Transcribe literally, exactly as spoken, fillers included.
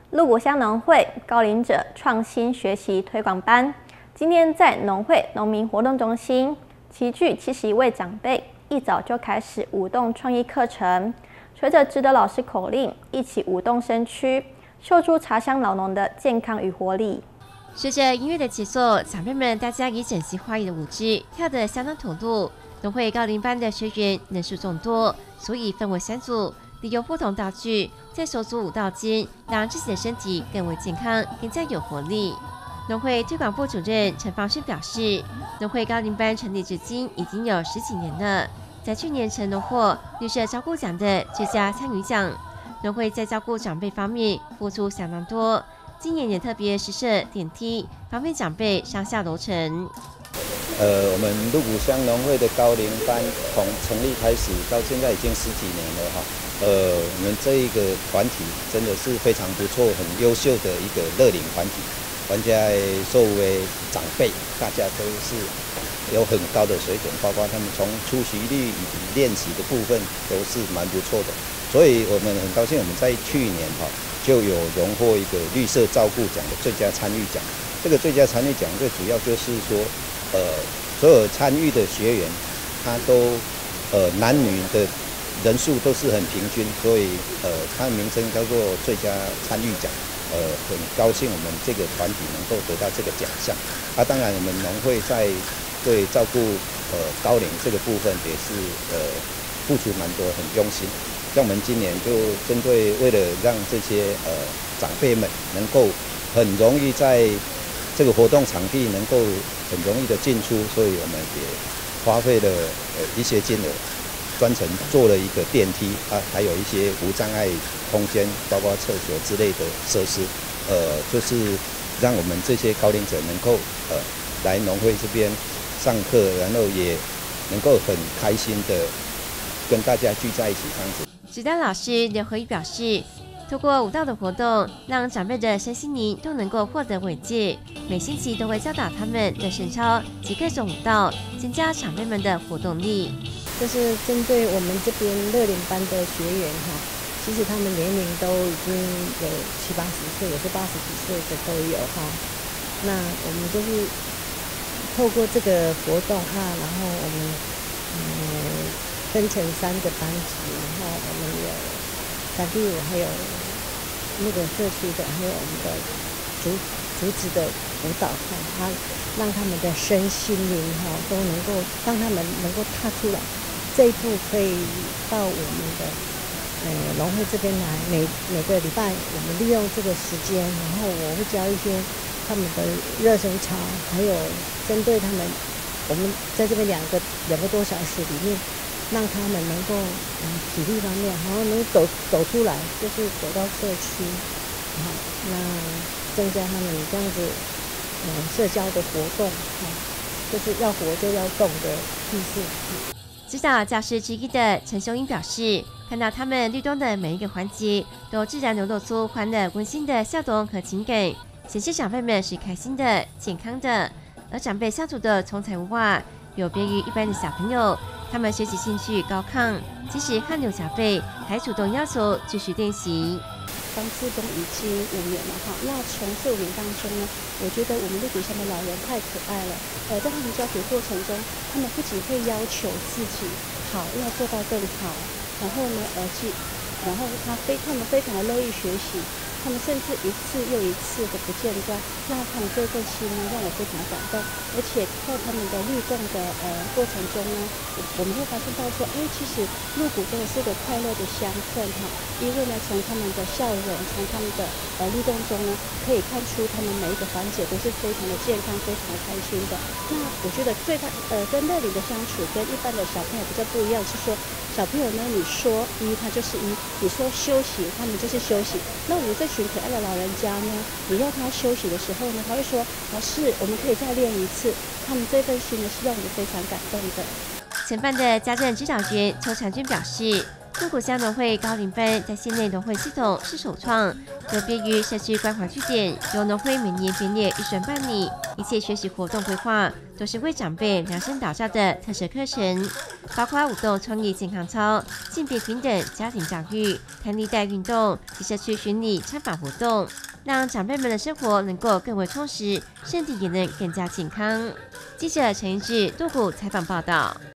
鹿谷乡农会高龄者创新学习推广班，今天在农会农民活动中心，齐聚七十一位长辈，一早就开始舞动创意课程，随着指导老师口令，一起舞动身躯，秀出茶乡老农的健康与活力。 随着音乐的节奏，长辈们大家以整齐划一的舞姿跳得相当投入。农会高龄班的学员人数众多，所以分为三组，利用不同道具，在手足舞蹈间，让自己的身体更为健康，更加有活力。农会推广部主任陈芳轩表示，农会高龄班成立至今已经有十几年了，在去年曾荣获绿色照顾奖的最佳参与奖。农会在照顾长辈方面付出相当多，今年也特别施设电梯，方便长辈上下楼层。 呃，我们鹿谷乡农会的高龄班从成立开始到现在已经十几年了哈。呃，我们这一个团体真的是非常不错、很优秀的一个乐龄团体。玩家作为长辈，大家都是有很高的水准，包括他们从出席率以及练习的部分都是蛮不错的。所以我们很高兴，我们在去年哈就有荣获一个绿色照顾奖的最佳参与奖。这个最佳参与奖最主要就是说。呃，所有参与的学员，他都呃男女的人数都是很平均，所以呃，他的名称叫做最佳参与奖。呃，很高兴我们这个团体能够得到这个奖项。啊，当然我们农会在对照顾呃高龄这个部分也是呃付出蛮多，很用心。像我们今年就针对为了让这些呃长辈们能够很容易在这个活动场地能够很容易的进出，所以我们也花费了呃一些金额，专程做了一个电梯啊，还有一些无障碍空间，包括厕所之类的设施，呃，就是让我们这些高龄者能够呃来农会这边上课，然后也能够很开心的跟大家聚在一起这样子。 指导老师刘和一表示，透过舞蹈的活动，让长辈的身心灵都能够获得慰藉。每星期都会教导他们的身操及各种舞蹈，增加长辈们的活动力。 就是针对我们这边乐龄班的学员哈，其实他们年龄都已经有七八十岁，有些八十几岁的都有哈。那我们就是透过这个活动哈，然后我们嗯分成三个班级，然后我们有三 D 舞，还有那个社区的，还有我们的竹竹子的舞蹈哈，它让他们的身心灵哈都能够让他们能够踏出来这一步，可以到我们的呃农会这边来。每每个礼拜我们利用这个时间，然后我会教一些他们的热身操，还有针对他们，我们在这边两个两个多小时里面。让他们能够嗯体力方面，然后能走走出来，就是走到社区，好，那增加他们这样子嗯社交的活动，哈，就是要活就要动的意思。 指导教师之一的陈秀英表示，看到他们律动的每一个环节，都自然流露出欢乐温馨的笑容和情感，显示长辈们是开心的、健康的。而长辈相处的从才无话，有别于一般的小朋友。他们学习兴趣高亢，即使汗流浃背，还主动要求继续练习。 当志工已经五年了哈，那从这五年当中呢，我觉得我们鹿谷乡的老人太可爱了。呃，在他们教学过程中，他们不仅会要求自己好，要做到更好，然后呢，而且，然后他非他们非常的乐意学习。他们甚至一次又一次的不间断，那他们这份心呢，让我非常感动。而且在他们的律动的呃过程中呢，我们会发现到说，哎，其实鹿谷真的是个快乐的乡村哈。因为呢，从他们的笑容，从他们的呃律动中呢，可以看出他们每一个环节都是非常的健康、非常的开心的。那我觉得最大呃跟乐龄的相处跟一般的小朋友比较不一样，是说小朋友呢，你说一他就是一，你说休息，他们就是休息。那我们这群可爱的老人家呢，你要他休息的时候呢，他会说：“老师，我们可以再练一次。”他们这份心呢，是让我们非常感动的。 承办的家政指导员邱长君表示，鹿谷乡农会高龄班在县内农会系统是首创，有别于社区关怀据点，由农会每年编列预算办理，一切学习活动规划都是为长辈量身打造的特色课程。 包括舞动创意健康操、性别平等、家庭教育、弹力带运动及社区巡礼参访活动，让长辈们的生活能够更为充实，身体也能更加健康。记者陈一志、杜虎采访报道。